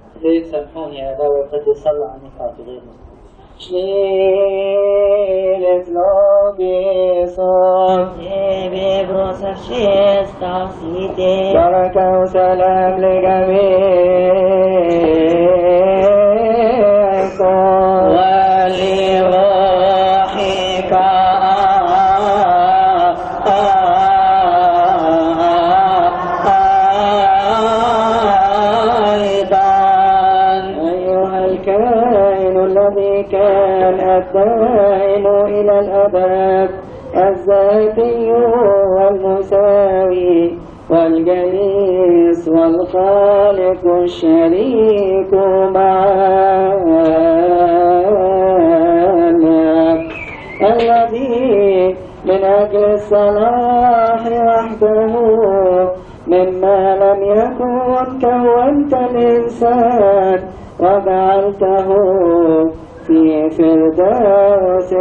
ليه سامحوني يا داوود بدي صلى عني خاطر غير مسلم. Slivet lobison Tebe brosa shesta site Baraka wa salam ligamikum Wali rohika aidan أيها الكائن الذي كان الدائم إلى الأبد الذاتي والمساوي والجليس والخالق الشريك معنا الذي من أجل الصلاح وحده مما لم يكن كونت الإنسان وجعلته في فردوس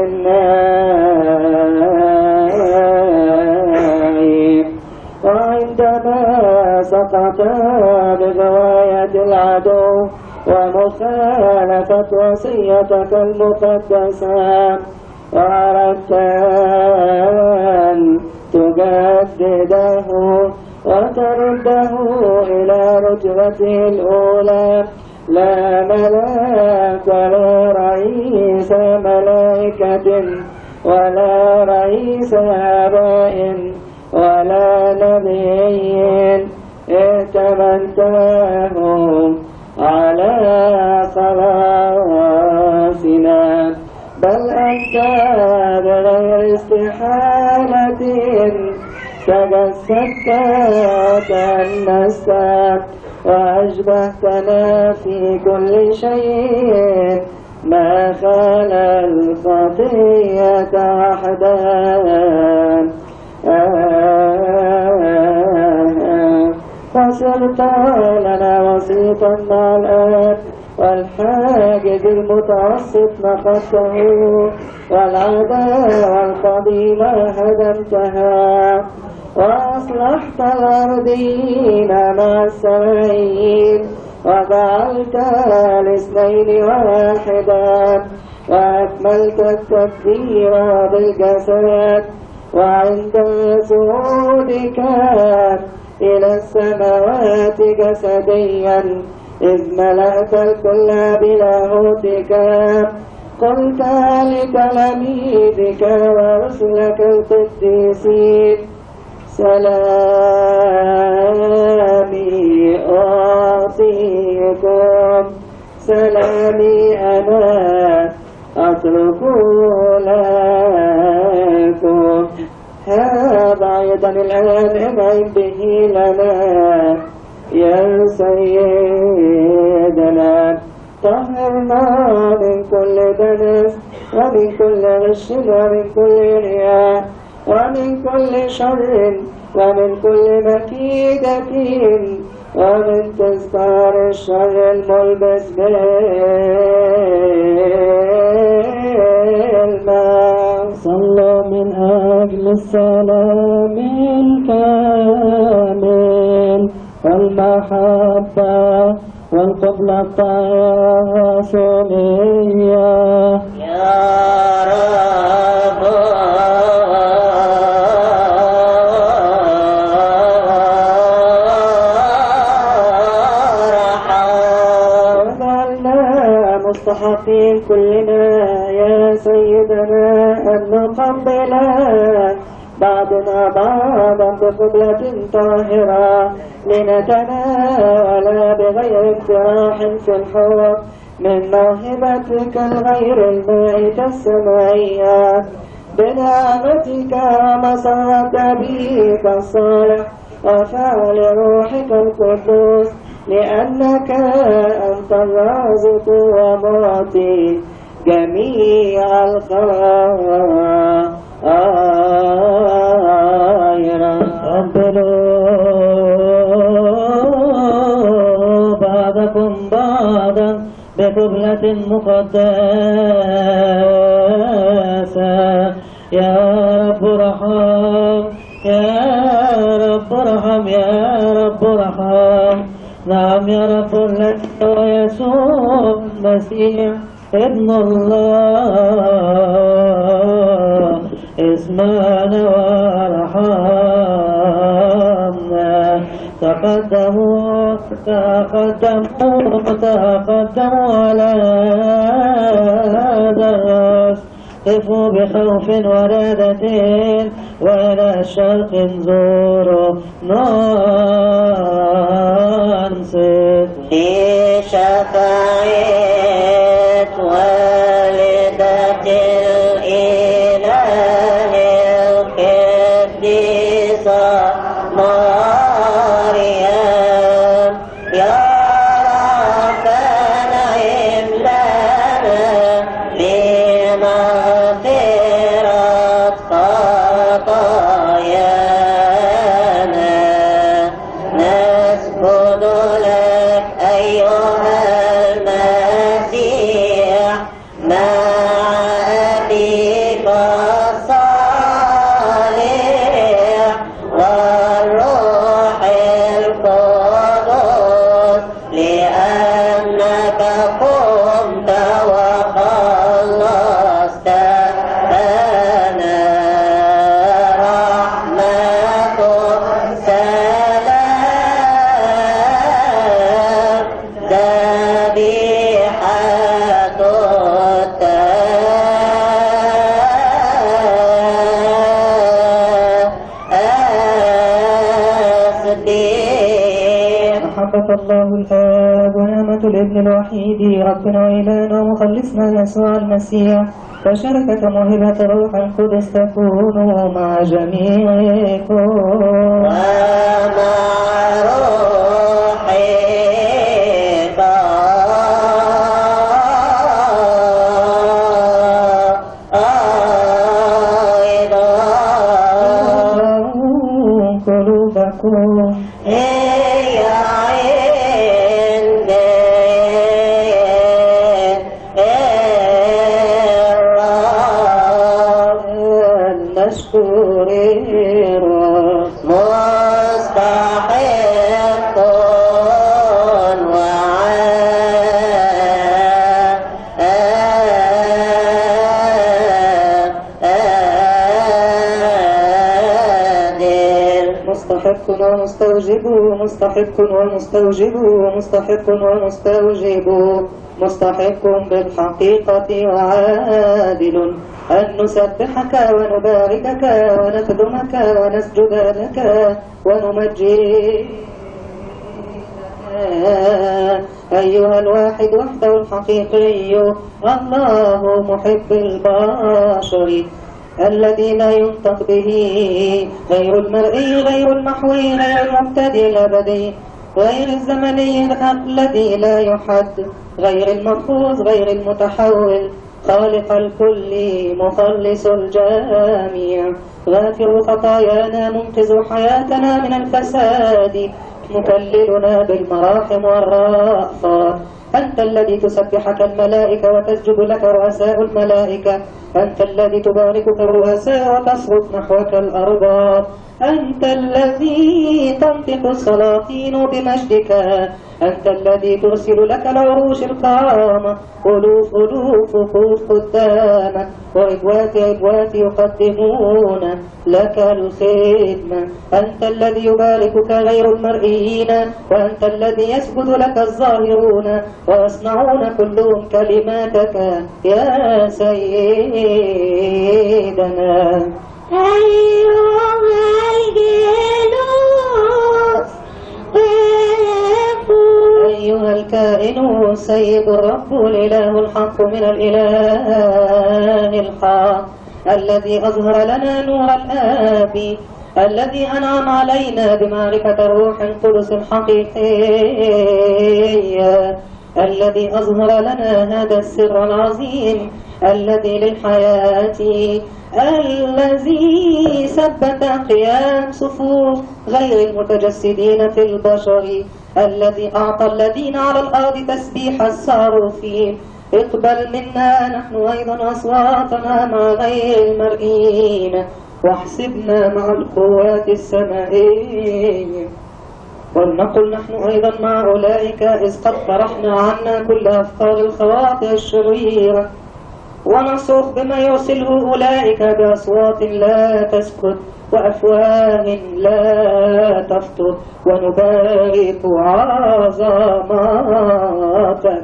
النعيم وعندما سقط بغواية العدو ومخالفة وصيتك المقدسة وأردت أن تجدده وترده إلى رتبته الأولى لا ملاك ولا رئيس ملائكة ولا رئيس آباء ولا نبي ائتمنتهم على خلاصنا بل أنت بغير استحالة تجسدت وتأنست وأشبهتنا في كل شيء ما خلا الخطية وحدا فصرت لنا وسيطا مع الآب والحاجز المتوسط نقضته والعداوة القديمة هدمتها وأصلحت الأرضين مع السمائيين وجعلت الاثنين واحدا وأكملت التدبير بالجسد وعند صعودك إلى السماوات جسديا إذ ملأت الكل بلاهوتك قلت لتلاميذك ورسلك القديسين سلامي أعطيكم سلامي أنا أترك لكم هذا أيضا الآن ابعد به لنا يا سيدنا طهرنا من كل دنس ومن كل غش ومن كل رياء ومن كل شر ومن كل مكيدة ومن تذكار الشر الملبس بالماء صلوا من أجل السلام الكامل والمحبة والقبلة التواصلية يا رب وجعلنا مستحقين كلنا يا سيدنا أن نقبل بعضنا بعضا بقبلة طاهرة لنتناول بغير اقتراح في الحوض من موهبتك الغير المائتة السمائية بنعمتك ومسرة أبيك الصالح وفعل روحك القدوس لأنك أنت الرازق ومعطي جميع الخيرات قبلوا بعضكم بعضا بقبلة مقدسة يا رب ارحم يا رب ارحم يا رب ارحم نعم يا رب لك ويسوع المسيح ابن الله اسمعنا وارحمنا. تقدموا على هذا الراس، قفوا بخوف ورادة وإلى الشرق انظروا ننصت بشفاعة والدة الإله القديسة مريم. يا رب نعم لنا بمغفرة خطايانا، نسجد لك أيها المسيح مع أبيك الصالح والروح القدس، لأنك قمت وخلصتنا. رحمة سلام ذبيحة التسبيح. محبة الله الآب ونعمة الابن الوحيد ربنا وإلهنا ومخلصنا يسوع المسيح وشركة موهبة الروح القدس تكون مع جميعكم. ومع روحك أيضا. قلوبكم هي عند الرب نشكر الرب مستحق وعادل. مستحق ومستوجب مستحق ومستوجب مستحق ومستوجب مستحق بالحقيقة وعادل أن نسبحك ونباركك ونخدمك ونسجد لك ونمجدك أيها الواحد وحده الحقيقي الله محب البشر الذي لا ينطق به، غير المرئي غير المحوي غير المبتدئ الأبدي غير الزمني الذي لا يحد غير الملحوظ غير المتحول، خالق الكل مخلص الجميع، غافر خطايانا منقذ حياتنا من الفساد، مكللنا بالمراحم والرأفات. أنت الذي تسبحك الملائكة وتسجد لك رؤساء الملائكة، أنت الذي تباركك الرؤساء وتصرف نحوك الأرباب، أنت الذي تنطق السلاطين بمجدك، أنت الذي ترسل لك العروش الكرامة، ألوف ألوف وقوف قدامك وربوات ربوات يقدمون لك الخدمة، أنت الذي يباركك غير المرئيين، وأنت الذي يسجد لك الظاهرون ويصنعون كلهم كلماتك يا سيدنا. أيها الجلوس أيها الكائن سيد الرب الإله الحق من الإله الحق، الذي أظهر لنا نور الآب، الذي أنعم علينا بمعرفة الروح القدس الحقيقية، الذي أظهر لنا هذا السر العظيم الذي للحياة، الذي ثبت قيام صفوف غير المتجسدين في البشر، الذي أعطى الذين على الأرض تسبيح الصاروفين. اقبل منا نحن أيضا أصواتنا مع غير المرئين، واحسبنا مع القوات السمائية. ولنقل نحن أيضا مع أولئك إذ قد طرحنا عنا كل أفكار الخواطر الشريرة، ونصرخ بما يرسله أولئك بأصوات لا تسكت وأفواه لا تفطر، ونبارك عظماتك.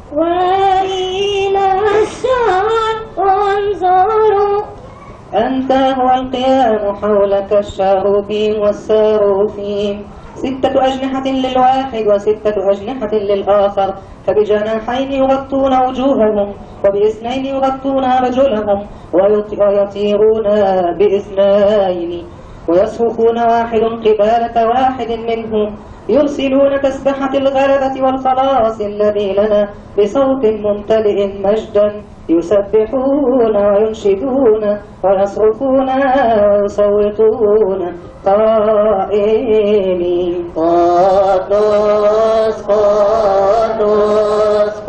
وإلى الشعب وانظروا، أنت هو القيام حولك الشاروبين والساروفين، 6 أجنحة للواحد و6 أجنحة للآخر، فبجناحين يغطون وجوههم وب2 يغطون رجلهم، ويطيرون ب2 ويصرخون واحد قبالة واحد منهم، يرسلون تسبحة الغلبة والخلاص الذي لنا بصوت ممتلئ مجدا، يسبحون وينشدون ويصرخون ويصوتون قائلين: قدوس قدوس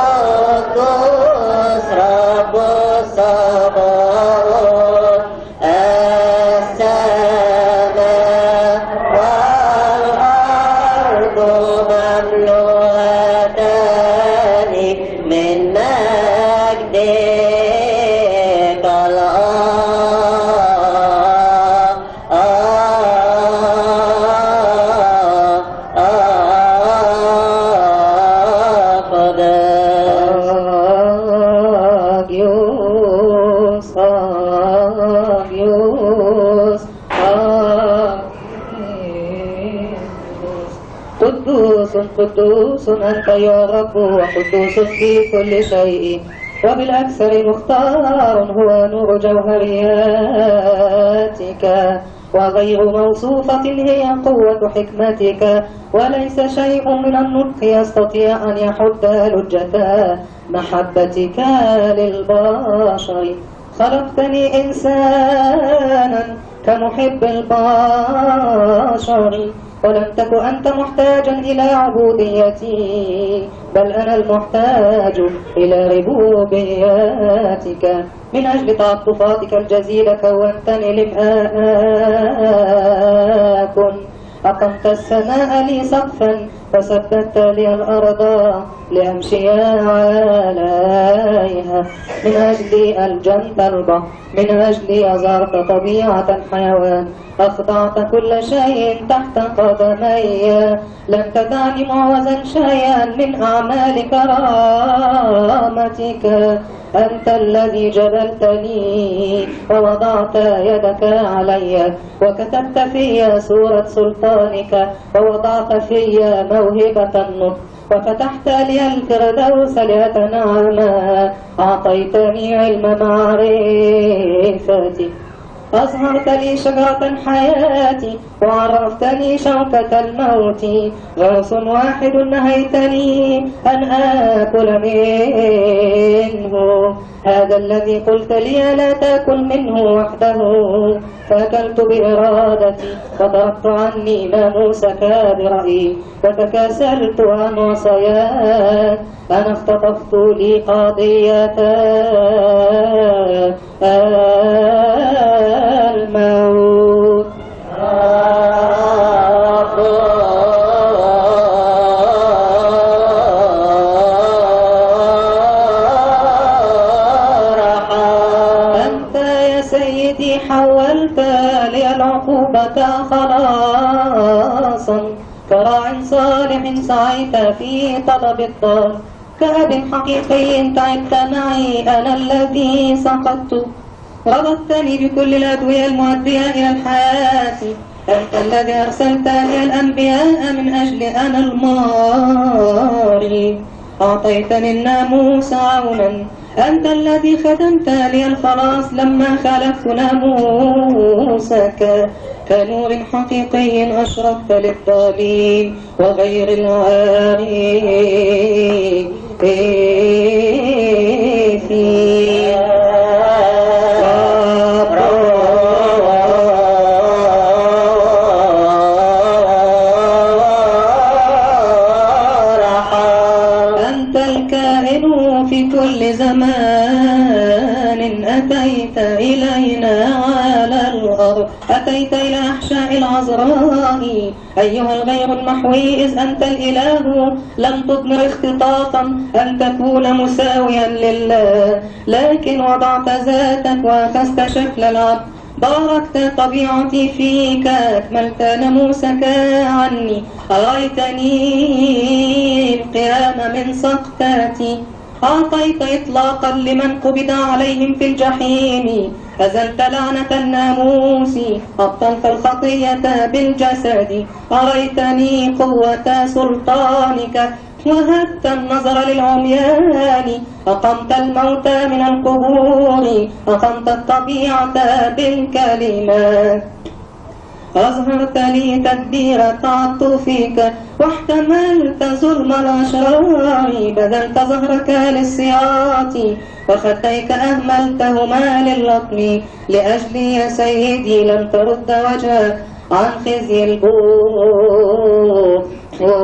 قدوس رب الصباوت، السماء والأرض مملوءتان من مجدك قدوس أنت يا رب، وقدوس في كل شيء، وبالأكثر مختار هو نور جوهرياتك، وغير موصوفة هي قوة حكمتك، وليس شيء من النطق يستطيع أن يحد لجة محبتك للبشر. خلقتني إنسانا كمحب البشر، ولم تك أنت محتاجا إلى عبوديتي، بل أنا المحتاج إلى ربوبياتك. من أجل تعطفاتك الجزيلة كونتني لم أكن، أقمت السماء لي سقفا وثبتت لي الأرض لأمشي عليها. من أجلي ألجمت البحر، من أجلي أزرت طبيعة الحيوان، أخضعت كل شيء تحت قدمي، لم تدعني معوزا شيئا من أعمال كرامتك. أنت الذي جبلتني ووضعت يدك علي، وكتبت في سورة سلطانك، ووضعت في موهبة النطق، وفتحت لي الفردوس لأتنعم، أعطيتني علم معرفتي، أظهرت لي شجرة حياتي، وعرفتني شوكة الموت. غرس واحد نهيتني أن آكل منه، هذا الذي قلت لي لا تأكل منه وحده، فأكلت بإرادتي، وتركت عني ناموسك برأيي، وتكاسلت عن وصاياك. أنا اختطفت لي قضية الموت. أنت يا سيدي حولت لي العقوبة خلاصا، كراع صالح سعيت في طلب الدار، كأب حقيقي تعبت معي، أنا الذي سقطت، ربطتني بكل الأدوية المؤدية إلى الحياة. أنت الذي أرسلت لي الأنبياء من أجل أنا الماري، أعطيتني الناموس عونا. أنت الذي ختمت لي الخلاص لما خالفت ناموسك، كنور حقيقي أشرقت للضالين وغير العارفين. أنت الكائن في كل زمان، أتيت إلينا على الأرض، أتيت إلى أحشاء العذراء أيها الغير المحوي إذ أنت الإله لم تضمر اختطافا أن تكون مساويا لله، لكن وضعت ذاتك وأخذت شكل العبد، باركت طبيعتي فيك، أكملت ناموسك عني، أريتني القيام من سقطاتي، أعطيت إطلاقا لمن قبض عليهم في الجحيم، أزلت لعنة الناموس، أبطلت الخطية بالجسد، أريتني قوة سلطانك، وهبت النظر للعميان، أقمت الموتى من القبور، أقمت الطبيعة بالكلمات، أظهرت لي تدبير تعطفك، واحتملت ظلم الأشرار، بذلت ظهرك للسياط، وخديك أهملتهما للطم، لأجلي يا سيدي لم ترد وجهك عن خزي البوص.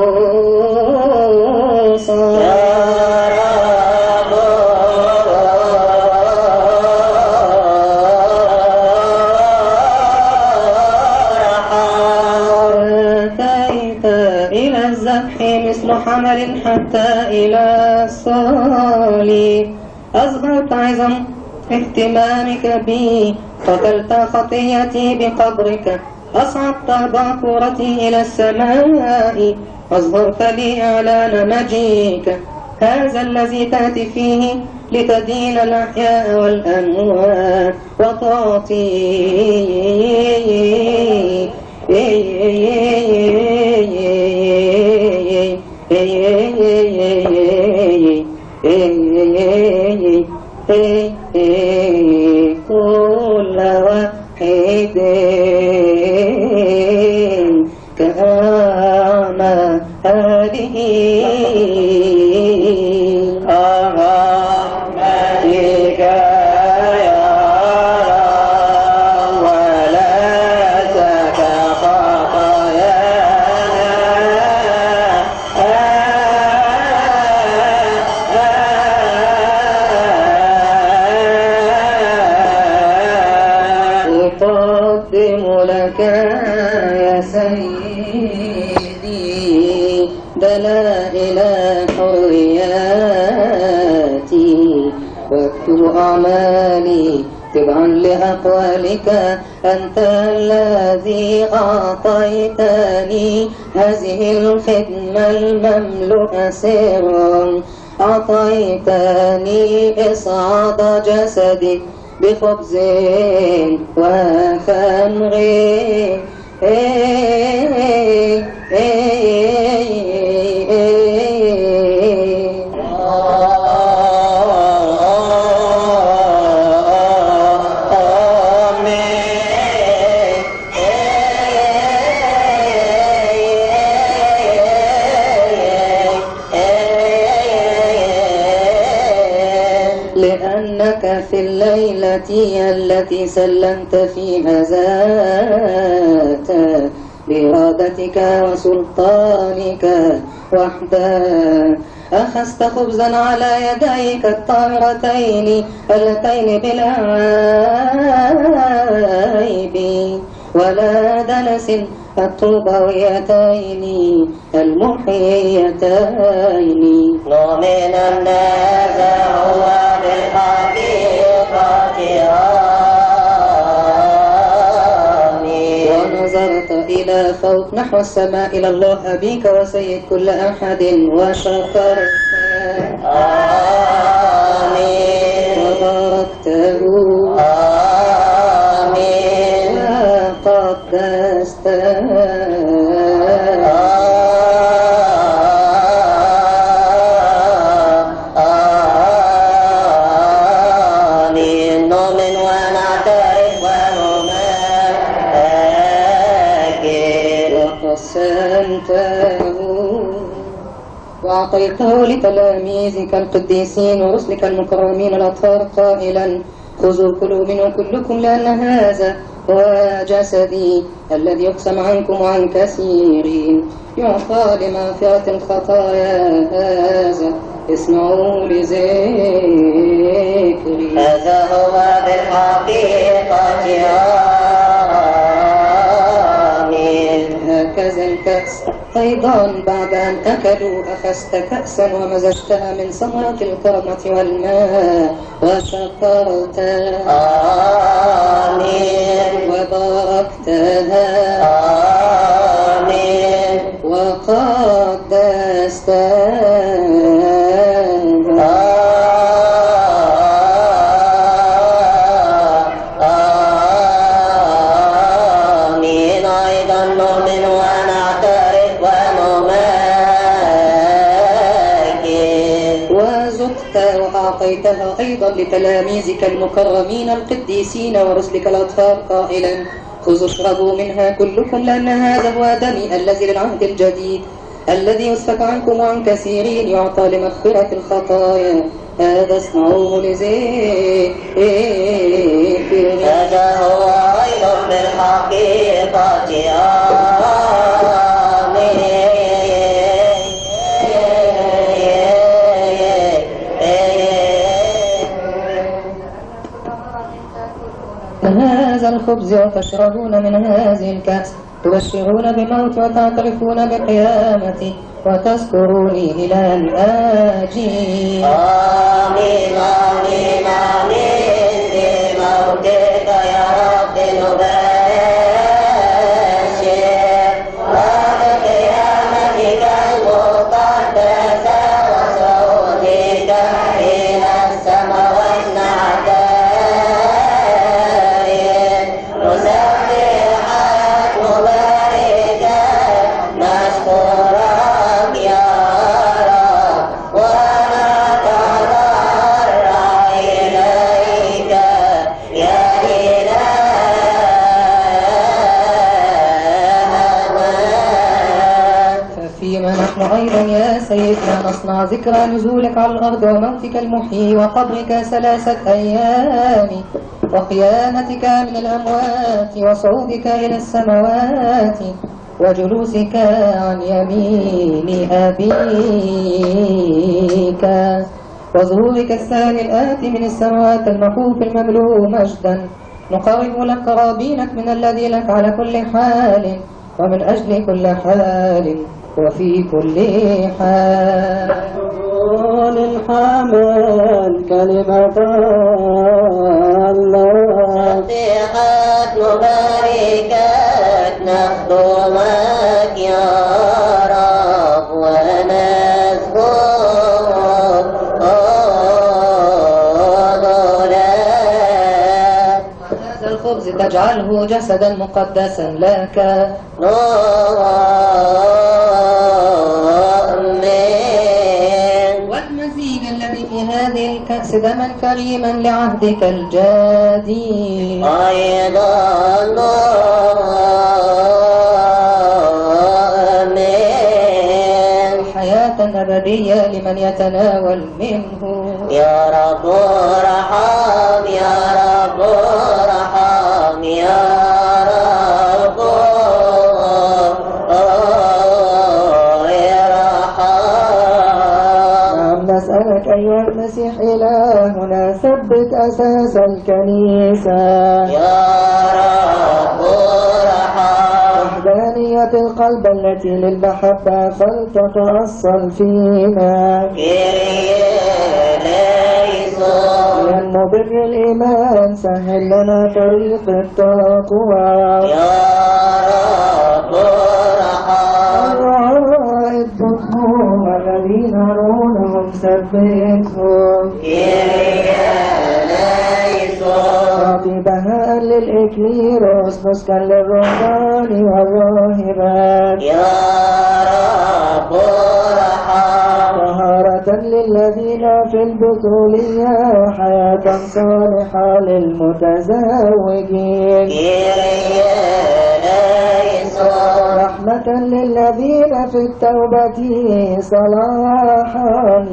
مثل حمل حتى إلى الصالب، أظهرت عظم اهتمامك بي، قتلت خطيتي بقبرك، أصعدت باكورتي إلى السماء، أظهرت لي إعلان مجيئك، هذا الذي تأتي فيه لتدين الأحياء والأموات وتعطي كل واحد كما هذه أمامك يا ولا أقدم لك يا سيدي دلائل حرياتي، واكتب أعمالي تبعا لأقوالك، أنت الذي أعطيتني هذه الخدمة المملوءة سرا، أعطيتني إصعاد جسدك بخبز وخمر، لأنك في الليلة التي سلمت فيها ذاتك بإرادتك وسلطانك وحدك، أخذت خبزا على يديك الطاهرتين اللتين بلا عيب ولا دنس، الطوبويتين المحيتين، نؤمن أن هذا هو بالحقيقة آمين. ونظرت إلى فوق نحو السماء إلى الله أبيك وسيد كل أحد وشكرت آمين وباركته آمين وقدسته آمين. نؤمن ونعترف ونمجد وقسمته وأعطيته لتلاميذك القديسين ورسلك المكرمين الأطهار قائلا: خذوا كلوا منه كلكم، لأن هذا هو جسدي الذي يقسم عنكم وعن كثيرين، يعطى لمغفرة الخطايا، هذا اسمعوا لذكري. هذا هو بالحقيقة أيضا بعد أن أكلوا أخذت كأسا ومزجتها من ثمرة الكرمة والماء وشكرت آمين وباركتها آمين وقدستها آمين أيضا نؤمن ونعترف ونمجد وزقت وأعطيتها أيضا لتلاميذك المكرمين القديسين ورسلك الأطهار قائلا خذوا اشربوا منها كلكم لأن هذا هو دمي الذي للعهد الجديد الذي يسفك عنكم وعن كثيرين يعطى لمغفرة الخطايا هذا اصنعوه لذكري. هذا هو أيضا بالحقيقة هذا الخبز وتشربون من هذه الكأس تبشرون بموت وتعترفون بقيامتي وتذكروني إلى أن آجي. آمين آمين آمين بموتك يا رب نبشر وبقيامتك المقدسة وصعودك إلى السماوات نعترف نسبحك مباركك نشكرك يا رب ونتضرع إليك يا إلهنا. ففيما نحن أيضا يا سيدنا نصنع ذكرى نزولك على الأرض وموتك المحيي وقبرك 3 أيام وقيامتك من الأموات وصعودك إلى السماوات وجلوسك عن يمين أبيك وظهورك الثاني الآتي من السماوات المخوف المملوء مجدا نقرب لك قرابينك من الذي لك على كل حال ومن أجل كل حال وفي كل حال. للحمل كلمة الله نصيحة مباركات نخدمك يا رب ونذكر قولك. هذا الخبز تجعله جسدا مقدسا لك آمين. والمزيج الذي في هذه الكأس دما كريما لعهدك الجديد أيضا آمين. حياة أبدية لمن يتناول منه يا رب ارحم يا رب ارحم يا رب ارحم. نسألك أيها المسيح إلهنا ثبت أساس الكنيسة يا رب ارحم. وحدانية القلب التي للمحبة فلتتأصل فينا كيريا ليسون. ينمو بر الإيمان سهل لنا طريق التقوى يا رب ارحم. الرعاة الضخوم الذين رونهم ثبتهم كيريا ليسون. أعطي بهاء للإكليروس نسكا للرهبان والراهبات يا رب ارحم. طهارة للذين في البطولية حياة صالحة للمتزوجين كيريا ليسون. رحمة للذين في التوبة صلاحا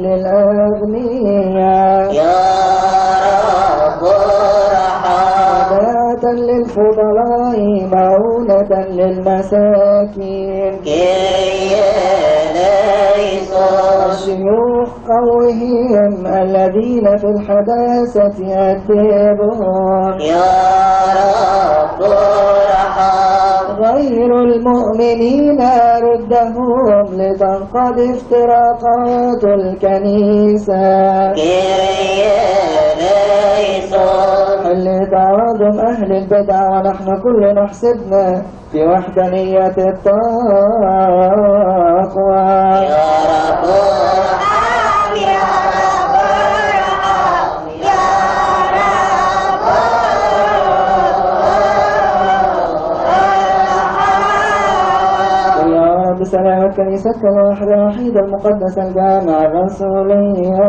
للأغنياء يا رب ارحم. وداعة للفضلاء معونة للمساكين كيريا ليسون. الشيوخ قوهم الذين في الحداثة أدبهم يا رب ارحم. غير المؤمنين ردهم لتنقضي افتراقات الكنيسة. اللي تعاظم أهل البدع ونحن كلنا حسبنا في وحدانية التقوى. يا رب ارحم يا رب ارحم يا رب ارحم. يا رب سلام كنيستك الواحدة الوحيدة المقدسة الجامعة الرسولية.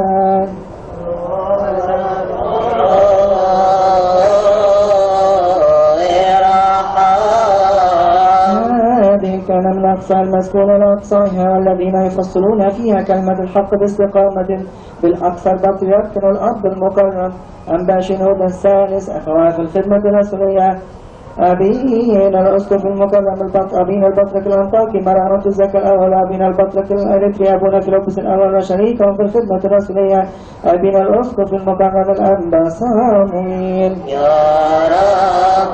كان من أقصى المسكونة لأقصاها والذين يفصلون فيها كلمة الحق باستقامة بالأكثر بطريرك الأب المكرم أنبا شنود الثالث أخوات الخدمة الرسولية أبينا الأسقف المكرم أبينا البطرك الأنطاكي مرارة الزكاة الأول أبينا البطرك الأريتري أبونا فيلبس الأول وشريكهم في الخدمة الرسولية أبينا الأسقف المكرم الأنبا صامويل. يا رب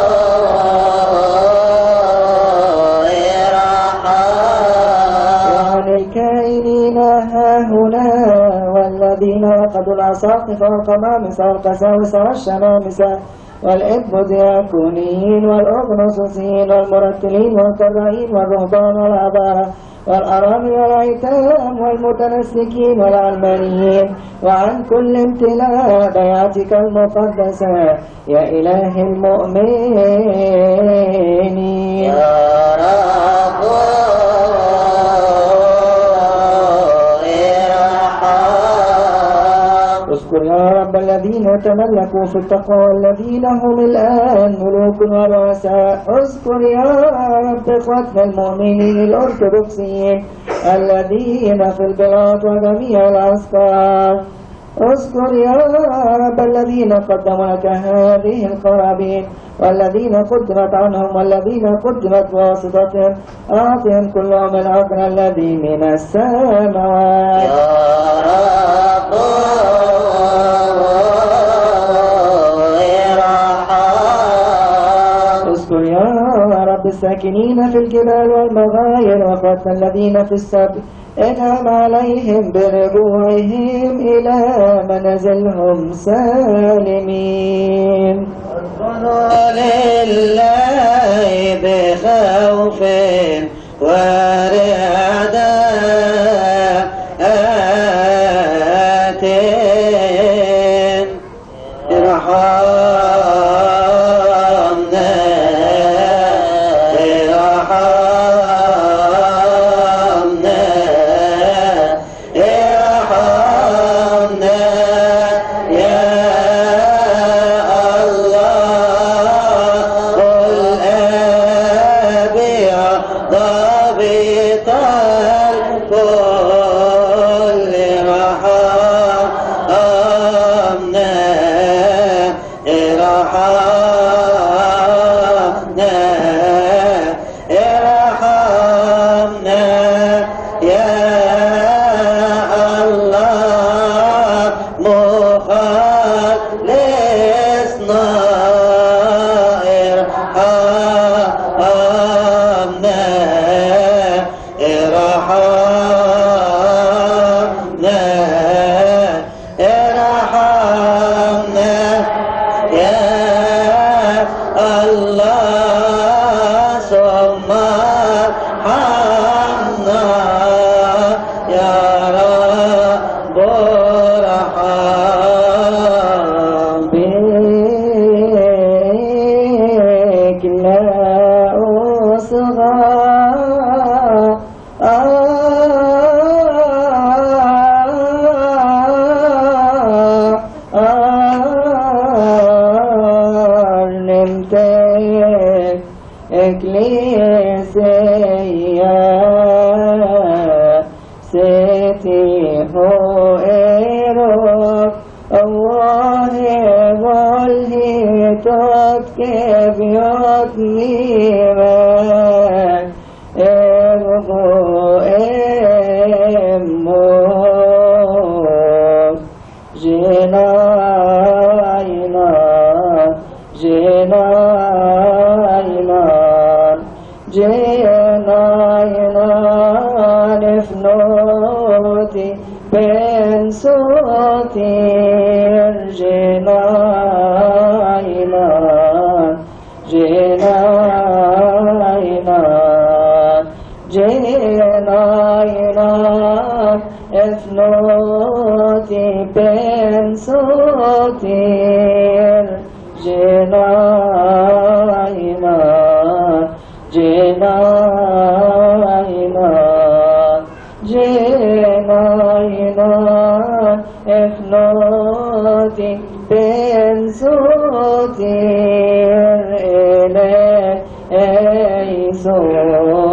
الكائنين هاهنا والذين وقدوا العصاقف والقمامس والقساوس والشمامسة والإبودياكونيين والأغنصصيين والمرتلين والقرائين والرهبان والعبارة والأرامل والأيتام والمتنسكين والعلمانيين وعن كل امتلاء بيعتك المقدسة يا إله المؤمنين. يا رب اذكر يا رب الذين تملكوا في التقوى والذين هم الآن ملوك ورؤساء. اذكر يا رب إخوتنا المؤمنين الأرثوذكسيين الذين في البلاد وجميع الأسفار. اذكر يا رب الذين قدموا لك هذه القرابين والذين قدمت عنهم والذين قدمت بواسطتهم أعطهم كلهم الأجر الذي من السماوات. يا رب اذكر يا رب الساكنين في الجبال والمغاير واخواتنا الذين في السبت انعم عليهم برجوعهم إلى منازلهم سالمين. لله بخوف ورعداء ضابط الكل ben sotir jenainan efnoti ben sotir jenainan efnoti ben sotir ele eiso